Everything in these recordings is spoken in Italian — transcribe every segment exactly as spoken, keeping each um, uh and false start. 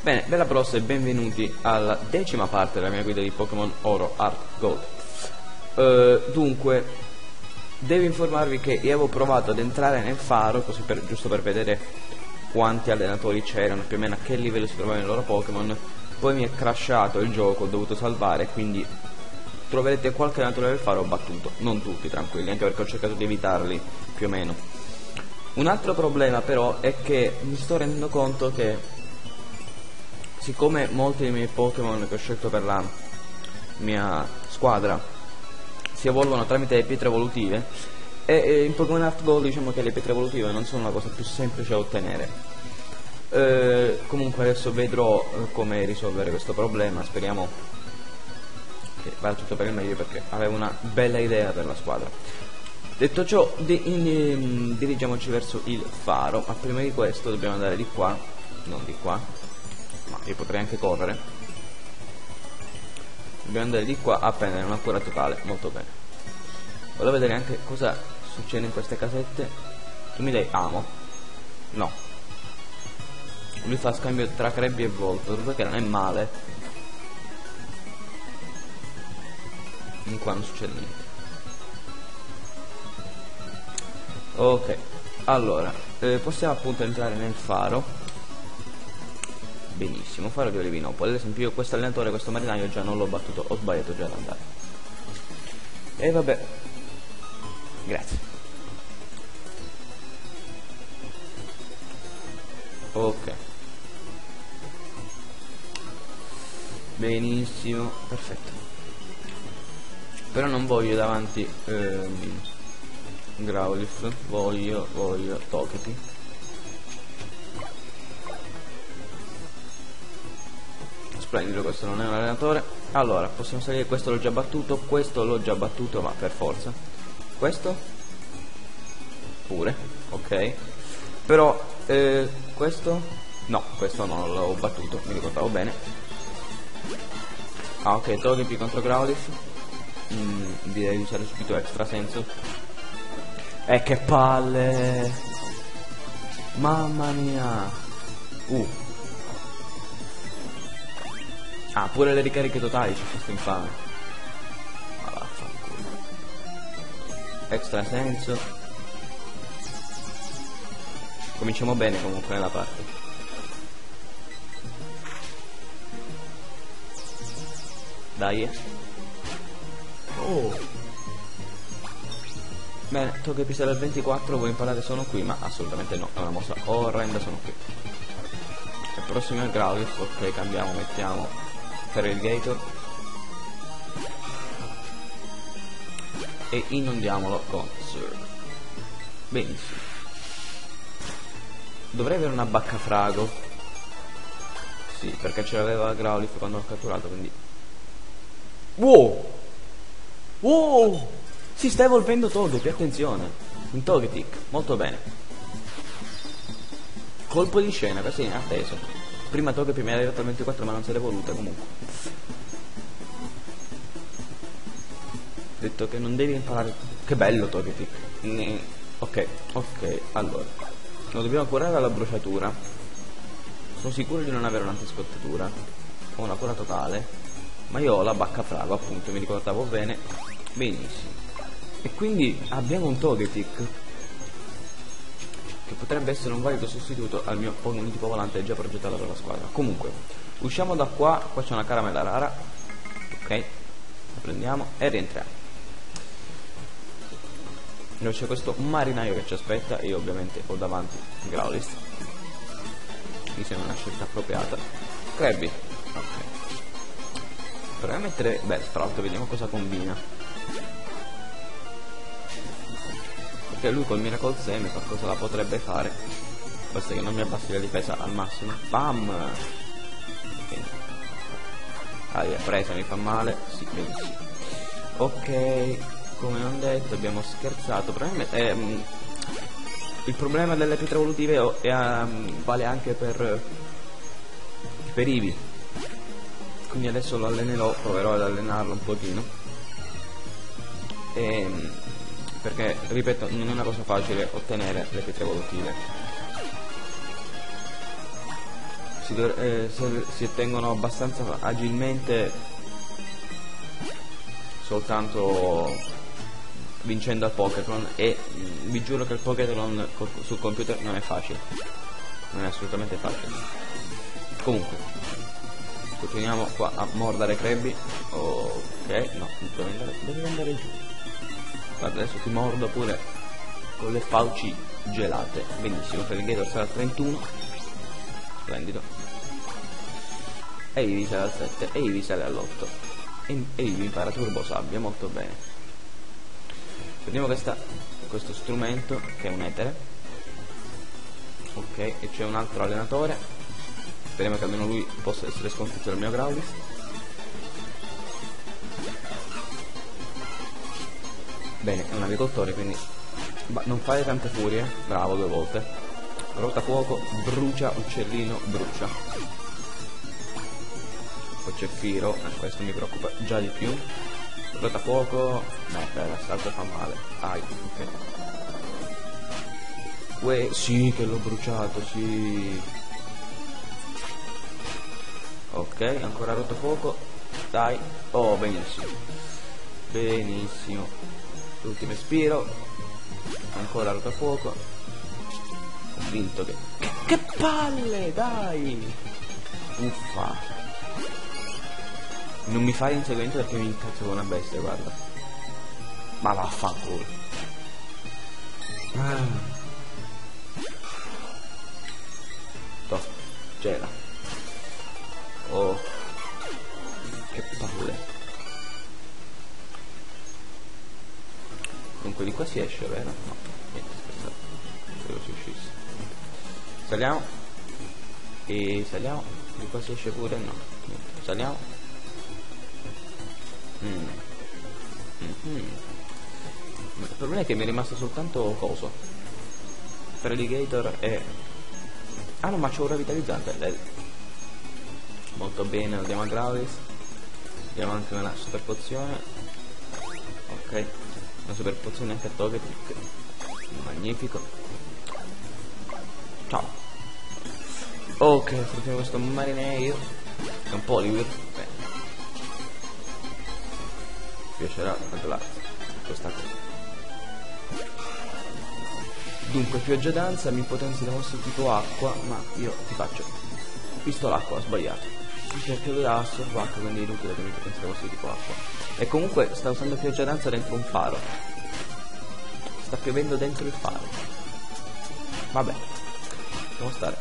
Bene, bella bros e benvenuti alla decima parte della mia guida di Pokémon Oro, Art, Gold. uh, Dunque, devo informarvi che io avevo provato ad entrare nel faro, così per, giusto per vedere quanti allenatori c'erano, più o meno a che livello si trovavano i loro Pokémon. Poi mi è crashato il gioco, ho dovuto salvare, quindi troverete qualche allenatore del faro battuto. Non tutti, tranquilli, anche perché ho cercato di evitarli, più o meno. Un altro problema però è che mi sto rendendo conto che, siccome molti dei miei Pokémon che ho scelto per la mia squadra si evolvono tramite le pietre evolutive, e, e in Pokémon Art Gold diciamo che le pietre evolutive non sono la cosa più semplice da ottenere. Eh, comunque adesso vedrò eh, come risolvere questo problema, speriamo che vada tutto per il meglio, perché avevo una bella idea per la squadra. Detto ciò, di, in, in, dirigiamoci verso il faro, ma prima di questo dobbiamo andare di qua, non di qua, ma io potrei anche correre. Dobbiamo andare di qua a prendere una cura totale. Molto bene. Voglio vedere anche cosa succede in queste casette. Tu mi dai amo? No. Lui fa scambio tra Krabby e Voltorb, che non è male. In qua non succede niente. Ok, allora eh, possiamo appunto entrare nel faro. Benissimo, faro di Olivinopoli. Ad esempio io questo allenatore, questo marinaio già non l'ho battuto, ho sbagliato già ad andare. E vabbè, grazie. Ok, benissimo, perfetto. Però non voglio davanti ehm, Growlithe, voglio, voglio Togepi. Splendido, questo non è un allenatore. Allora, possiamo salire, questo l'ho già battuto, questo l'ho già battuto, ma per forza. Questo? Pure, ok. Però, eh, questo? No, questo non l'ho battuto, mi ricordavo bene. Ah, ok, Togepi contro Growlithe. Mm, direi di usare subito extra senso. Eh, che palle! Mamma mia! Uh! Ah, pure le ricariche totali c'è questo infame. Ma vaffanculo. Extra senso. Cominciamo bene comunque nella parte. Dai. Oh. Bene, Togepi sarà al ventiquattro, vuoi imparare sono qui? Ma assolutamente no, è una mossa orrenda, sono qui. Il prossimo è Growlithe, ok, cambiamo, mettiamo Feraligatr e inondiamolo con Surf. Benissimo. Dovrei avere una baccafrago. Sì, perché ce l'aveva Growlithe quando l'ho catturato, quindi... Wow! Wow! Si sta evolvendo Togepi, attenzione. Un Togetic, molto bene. Colpo di scena, questo è inatteso. Prima Togepi mi era arrivato al ventiquattro, ma non se l'è voluta comunque. Detto che non devi imparare. Che bello Togepi. Mm, ok, ok, allora lo dobbiamo curare alla bruciatura. Sono sicuro di non avere un'antiscottatura. Ho una cura totale, ma io ho la baccafrago, appunto, mi ricordavo bene. Benissimo. E quindi abbiamo un Togetic che potrebbe essere un valido sostituto al mio Pokémon tipo volante già progettato per la squadra. Comunque, usciamo da qua, qua c'è una caramella rara. Ok, la prendiamo e rientriamo. Dove c'è questo marinaio che ci aspetta, e io ovviamente ho davanti Growlithe. Mi sembra una scelta appropriata. Krabby, ok. Proviamo a mettere Bellsprout, vediamo cosa combina. Perché lui col Miracle Seme qualcosa la potrebbe fare. Basta che non mi abbassi la difesa al massimo. Bam! Ah, via, presa, mi fa male. Sì, benissimo. Ok, come non detto, abbiamo scherzato. Probabilmente ehm, il problema delle pietre evolutive è, um, vale anche per per Eevee. Quindi adesso lo allenerò, proverò ad allenarlo un pochino. Ehm perché, ripeto, non è una cosa facile ottenere le pietre evolutive. si, eh, si, si ottengono abbastanza agilmente soltanto vincendo al Pokémon, e mh, vi giuro che il Pokémon sul computer non è facile, non è assolutamente facile. Comunque continuiamo qua a mordere Krabby. Ok, no, devo andare, devo andare giù. Guarda, adesso ti mordo pure con le fauci gelate. Benissimo, Feraligatr sarà al trentuno. Splendido. E Eevee sale al sette, e Eevee sale all'otto, e Eevee impara Turbo Sabbia, molto bene. Prendiamo questa, questo strumento che è un etere. Ok, e c'è un altro allenatore. Speriamo che almeno lui possa essere sconfitto dal mio Growlithe. Bene, è un agricoltore, quindi non fare tante furie. Bravo, due volte. Rotafuoco, brucia, uccellino, brucia. Poi c'è Firo, eh, questo mi preoccupa già di più. Rotafuoco, eh, per l'assalto fa male. Ai, ok. Uè, sì, che l'ho bruciato, sì. Ok, ancora rotafuoco. Dai. Oh, benissimo. Benissimo. L'ultimo respiro. Ancora rotafuoco. Ho vinto che... che... Che palle, dai! Uffa. Non mi fai inseguimento perché mi incazzo con una bestia, guarda. Ma vaffanculo. Ah. Toh, gela. Oh, che palle. Comunque di qua si esce, vero? No, niente, scherzate. Spero si uscisse. Saliamo. E saliamo. Di qua si esce pure? No, niente. Saliamo. Mm. Mm-hmm. Il problema è che mi è rimasto soltanto coso. Feraligatr e... Ah no, ma c'ho un revitalizzante, dai. Molto bene, lo diamo a Growlithe. Diamo anche una super pozione. Ok, una super pozione anche a Togetic. Magnifico. Ciao. Ok, affrontiamo questo Marineio. È un Poliwhirl. Bene. Mi piacerà controllare questa cosa. Dunque, pioggia danza, mi potenzi la mossa tipo acqua, ma io ti faccio. Ho visto l'acqua, ho sbagliato. Perché lui ha assorbo acqua, quindi è inutile che mi potenzi la mossa tipo acqua. E comunque sta usando pioggia danza dentro un faro. Sta piovendo dentro il faro. Vabbè, lasciamo stare.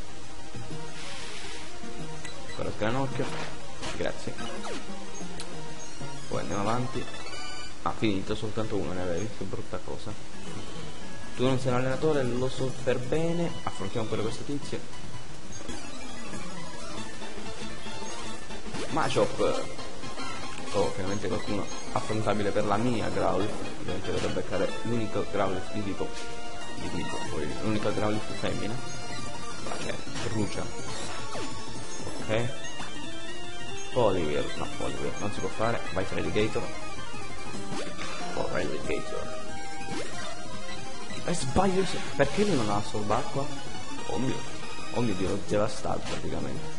Ancora sgranocchio. Grazie. Poi andiamo avanti. Ah, finito, soltanto uno ne avevi, che brutta cosa. Tu non sei un allenatore, lo so per bene. Affrontiamo pure questo tizio. Machop. Oh, finalmente qualcuno affrontabile per la mia Growlithe. Ovviamente vado a beccare l'unico Growlithe di tipo di tipo, l'unico Growlithe femmina. Ma c'è, brucia. Ok. Poliwhirl, no, Poliwhirl, non si può fare. Vai Feraligatr. Oh, Feraligatr. E sbaglio, perché lui non ha assorbacqua? Oh mio, oh mio Dio, l'ho devastato praticamente.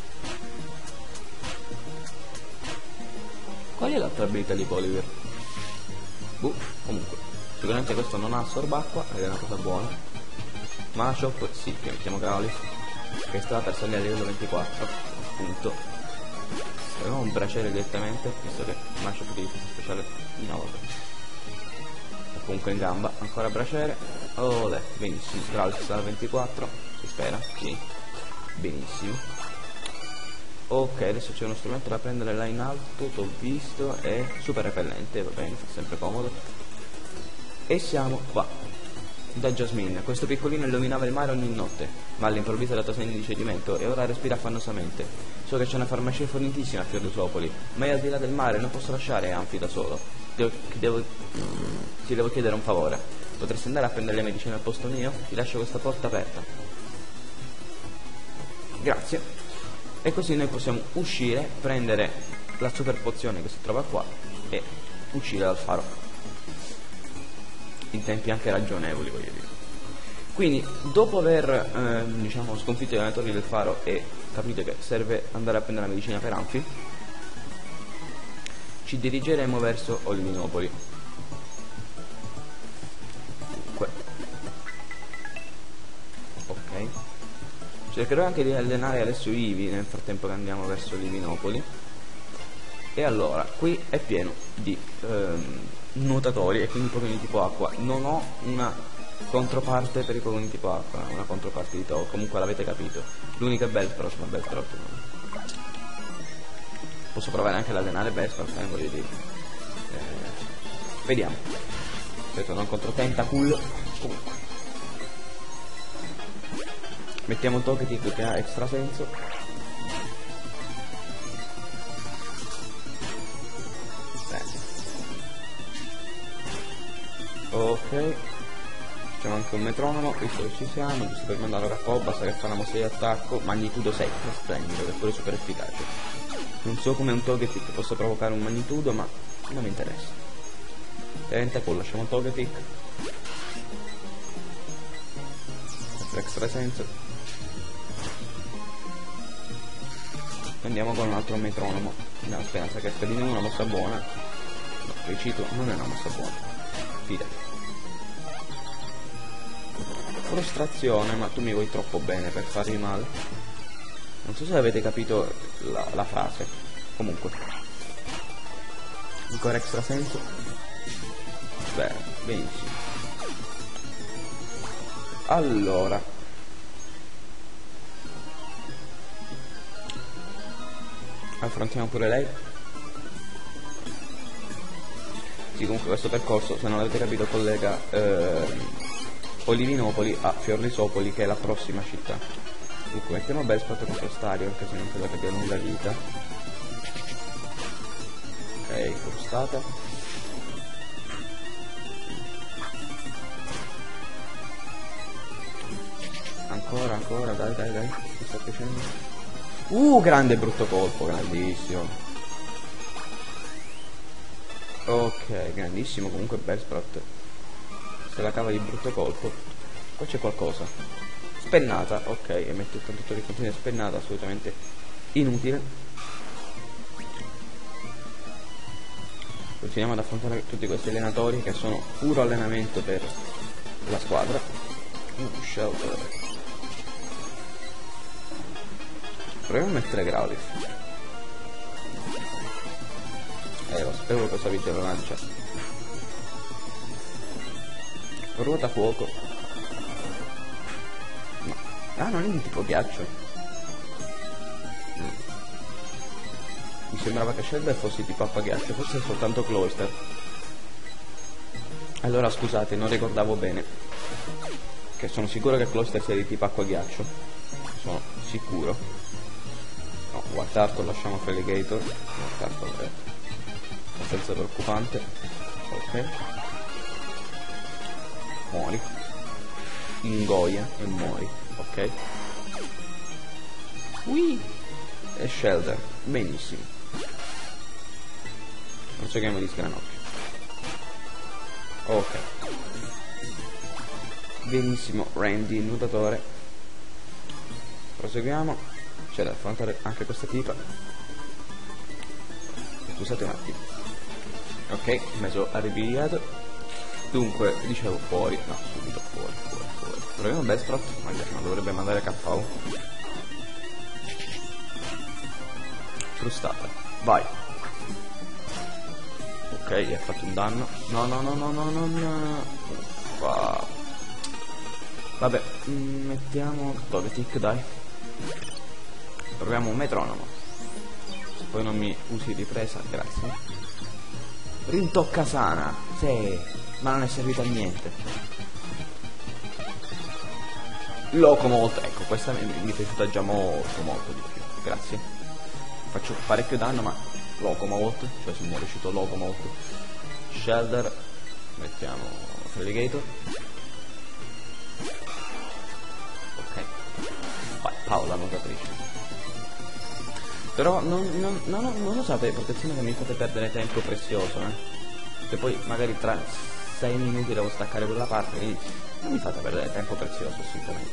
Qual è l'altra abilità di Poliwhirl? Boh, comunque, sicuramente questo non ha assorbacqua, ed è una cosa buona. Machop, sì, che mettiamo Growlithe, che è stata persa a livello ventiquattro, appunto. Avevamo un braciere direttamente, visto che Machop di difesa speciale una volta. Comunque in gamba, ancora braciere. Oh, beh, benissimo. Growlithe sta al ventiquattro, si spera, sì, benissimo. Ok, adesso c'è uno strumento da prendere là in alto, t'ho visto, è super repellente, va bene, fa sempre comodo. E siamo qua, da Jasmine. Questo piccolino illuminava il mare ogni notte, ma all'improvviso ha dato segni di cedimento e ora respira affannosamente. So che c'è una farmacia fornitissima a Fiordusopoli, ma è al di là del mare, non posso lasciare Amphi da solo. Devo, devo, ti devo chiedere un favore. Potresti andare a prendere le medicine al posto mio? Ti lascio questa porta aperta. Grazie. E così noi possiamo uscire, prendere la super pozione che si trova qua e uscire dal faro in tempi anche ragionevoli, voglio dire. Quindi dopo aver eh, diciamo sconfitto gli allenatori del faro e capito che serve andare a prendere la medicina per Anfi, ci dirigeremo verso Olivinopoli. Dunque, ok, cercherò anche di allenare adesso Ivi nel frattempo che andiamo verso Olivinopoli. E allora, qui è pieno di ehm, nuotatori e quindi Pokémon di tipo acqua. Non ho una controparte per i Pokémon di tipo acqua, una controparte di Toho, comunque l'avete capito. L'unica è Bellsprout, ma Bellsprout non... Posso provare anche ad allenare Bellsprout, eh, voglio dire. Eh, vediamo. Aspetta, non contro Tentacool. Comunque. Mettiamo un Togetic che ha extra senso. Bene. Ok. Facciamo anche un metronomo, visto che ci siamo, giusto per mandare a K O, basta che fa una mossa di attacco, magnitudo sette, splendido, che è pure super efficace. Non so come un Togetic possa provocare un magnitudo, ma non mi interessa. Tentacool, lasciamo un Togetic. Per extra senso. Andiamo con un altro metronomo. Andiamo, aspetta, che di nuovo una mossa buona. No, Riciclo non è una mossa buona. Fidati. Frustrazione, ma tu mi vuoi troppo bene per farmi male. Non so se avete capito la, la frase. Comunque, ancora extra senso. Bene, benissimo. Allora, affrontiamo pure lei. Sì, comunque questo percorso, se non l'avete capito, collega ehm, Olivinopoli a Fiorlisopoli, che è la prossima città. Dunque mettiamo Bellsprout contro Stario, anche se non credo che abbia nulla vita. Ok, frustata. Ancora, ancora, dai, dai, dai, mi sta piacendo. Uh, grande brutto colpo, grandissimo. Ok, grandissimo comunque Bellsprout. Se la cava di brutto colpo. Qua c'è qualcosa. Spennata, ok, e mette il contatore di continua spennata, assolutamente inutile. Continuiamo ad affrontare tutti questi allenatori che sono puro allenamento per la squadra. Uh, Shelter. Proviamo a mettere Growlithe. Eh, lo sapevo cosa vi la lancia. Ruota fuoco. No. Ah, non è di tipo ghiaccio. Mm. Mi sembrava che Shelder fosse tipo acqua ghiaccio, forse è soltanto Cloyster. Allora scusate, non ricordavo bene. Che sono sicuro che Cloyster sia di tipo acqua ghiaccio. Sono sicuro. No, Wartortle lasciamo Feraligatr. Wartortle è abbastanza preoccupante. Ok. Muori. Ingoia e muori. Ok. Ui. E Shelter. Benissimo. Non so che mi di Sgranocchio. Ok. Benissimo. Randy, il nuotatore. Proseguiamo. C'è da affrontare anche questa tipa. Scusate un attimo. Ok, mi sono arrabbiato. Dunque, dicevo fuori, no, subito fuori, fuori, fuori. Proviamo Bellsprout, magari non dovrebbe mandare K O. Frustata, vai. Ok, ha fatto un danno. No, no, no, no, no, no, no. Wow. Vabbè, mm, mettiamo Togetic, dai. Proviamo un metronomo. Se poi non mi usi ripresa, grazie. Rintocca sana, sì. Ma non è servito a niente. Locomolt, ecco, questa mi, mi è piaciuta già molto molto di più. Grazie. Faccio parecchio danno, ma Locomolt, cioè sono riuscito Locomolt. Shelder, mettiamo Feraligatr. Ok. Vai, Paola nuotatrice. Però non, non, non, non usate protezione che mi fate perdere tempo prezioso, eh. Che poi magari tra sei minuti devo staccare quella parte, quindi non mi fate perdere tempo prezioso assolutamente.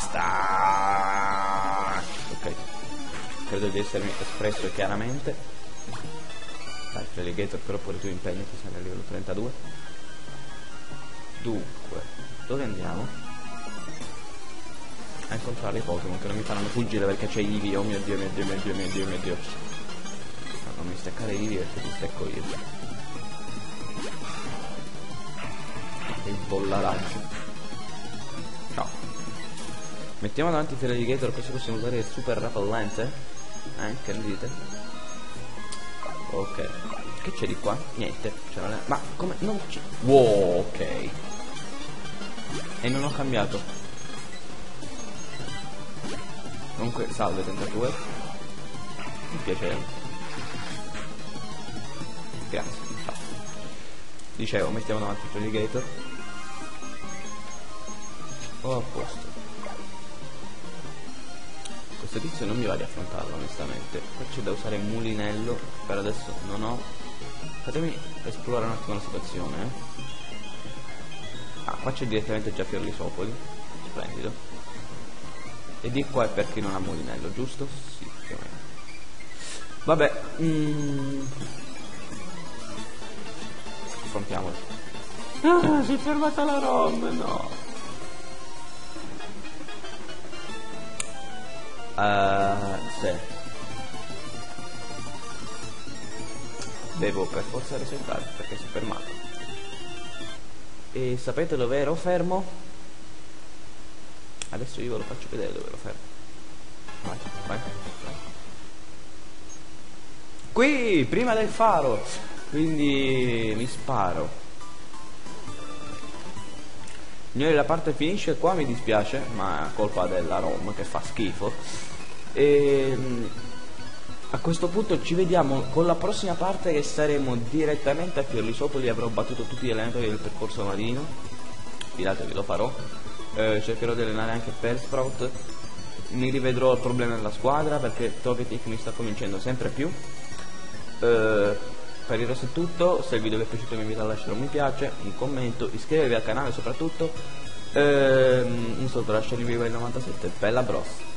Basta! Ok, credo di essermi espresso chiaramente. Dai, Relegator, però pure tu impegnati, sei a livello trentadue. Dunque, dove andiamo? A incontrare i Pokémon che non mi faranno fuggire perché c'è Eevee. Oh mio dio, mio dio, mio dio, mio dio, mio dio. No, non mi staccare Eevie perché ti stecco io. Che bollaraggio. Ciao. Mettiamo davanti il Relegator così possiamo usare il super repellente. Eh, che dite? Ok. Che c'è di qua? Niente. Le... Ma come? Non c'è. Wow, ok. E non ho cambiato. Comunque, salve tentative. Mi piaceva. Grazie. Ciao. Dicevo, mettiamo davanti il Relegator. Oh, a posto. Questo tizio non mi va di affrontarlo onestamente. Qua c'è da usare il mulinello. Per adesso non ho. Fatemi esplorare un attimo la situazione, eh. Ah, qua c'è direttamente già Fiorlisopoli. Splendido. E di qua è per chi non ha mulinello, giusto? Sì, più o meno. Vabbè, mm. Affrontiamolo. Ah, si è fermata la ROM, no. Uh, sì. Devo per forza resettare perché si è fermato. E sapete dove ero fermo? Adesso io ve lo faccio vedere dove ero fermo. Vai, vai, vai. Qui, prima del faro. Quindi mi sparo. Signori, la parte finisce qua, mi dispiace, ma è colpa della ROM che fa schifo. E a questo punto ci vediamo con la prossima parte, che saremo direttamente a Fiorlisopoli. Avrò battuto tutti gli allenatori del percorso marino. Fidatevi, lo farò. Eh, cercherò di allenare anche Bellsprout. Mi rivedrò il problema della squadra perché Togetic mi sta convincendo sempre più. Eh, per il resto è tutto. Se il video vi è piaciuto vi invito a lasciare un mi piace, un commento, iscrivetevi al canale soprattutto. Eh, un saluto da Shiny novantasette, bella bros.